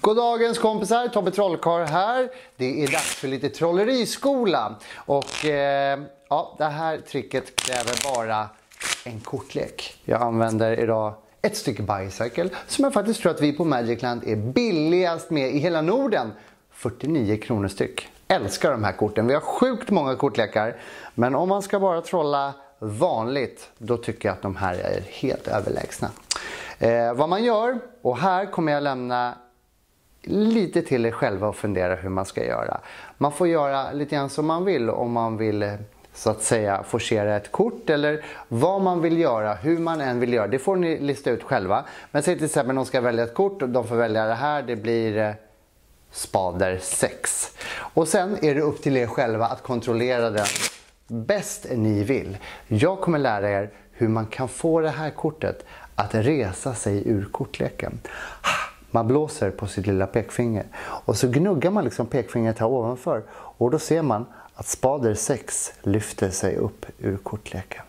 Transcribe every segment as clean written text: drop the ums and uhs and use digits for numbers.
Goddagens kompisar, Tobbe Trollkarl här. Det är dags för lite trolleriskola. Och ja, det här tricket kräver bara en kortlek. Jag använder idag ett stycke Bicycle som jag faktiskt tror att vi på Magicland är billigast med i hela Norden. 49 kronor styck. Älskar de här korten. Vi har sjukt många kortlekar. Men om man ska bara trolla vanligt, då tycker jag att de här är helt överlägsna. Vad man gör, och här kommer jag lämna lite till er själva och fundera hur man ska göra. Man får göra lite grann som man vill, om man vill så att säga forcera ett kort eller vad man vill göra, hur man än vill göra. Det får ni lista ut själva. Men säg till exempel att de ska välja ett kort och de får välja det här. Det blir spader 6. Och sen är det upp till er själva att kontrollera den bäst ni vill. Jag kommer lära er hur man kan få det här kortet att resa sig ur kortleken. Man blåser på sitt lilla pekfinger och så gnuggar man liksom pekfingret här ovanför. Och då ser man att spader 6 lyfter sig upp ur kortleken.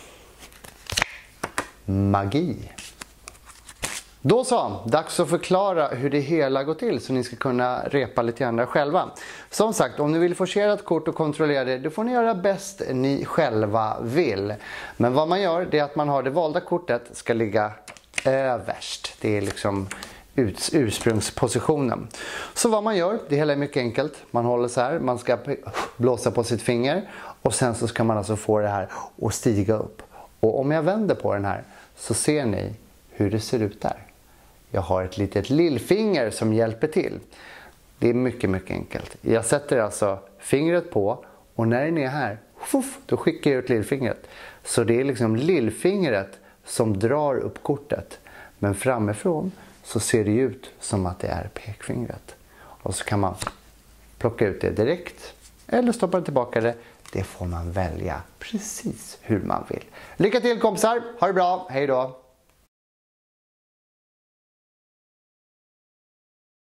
Magi! Då så, dags att förklara hur det hela går till så ni ska kunna repa lite grann där själva. Som sagt, om ni vill forcera ett kort och kontrollera det, då får ni göra bäst ni själva vill. Men vad man gör, det är att man har det valda kortet ska ligga överst. Det är liksom ursprungspositionen. Så vad man gör, det hela är mycket enkelt. Man håller så här, man ska blåsa på sitt finger och sen så ska man alltså få det här att stiga upp. Och om jag vänder på den här så ser ni hur det ser ut där. Jag har ett litet lillfinger som hjälper till. Det är mycket enkelt. Jag sätter alltså fingret på och när den är här, då skickar jag ut lillfingret. Så det är liksom lillfingret som drar upp kortet. Men framifrån så ser det ut som att det är pekfingret. Och så kan man plocka ut det direkt eller stoppa tillbaka det. Det får man välja precis hur man vill. Lycka till kompisar, ha det bra, hej då!